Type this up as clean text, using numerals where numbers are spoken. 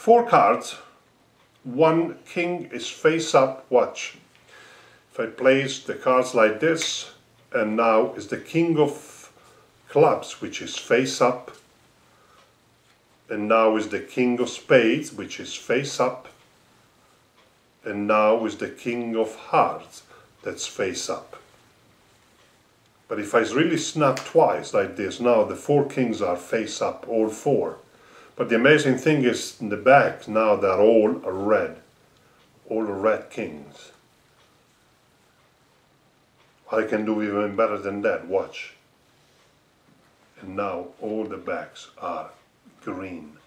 4 cards, 1 king is face up, watch. If I place the cards like this, and now is the king of clubs, which is face up, and now is the king of spades, which is face up, and now is the king of hearts, that's face up. But if I really snap twice like this, now the 4 kings are face up, all 4. But the amazing thing is in the back, now they're all red kings. I can do even better than that, watch. And now all the backs are green.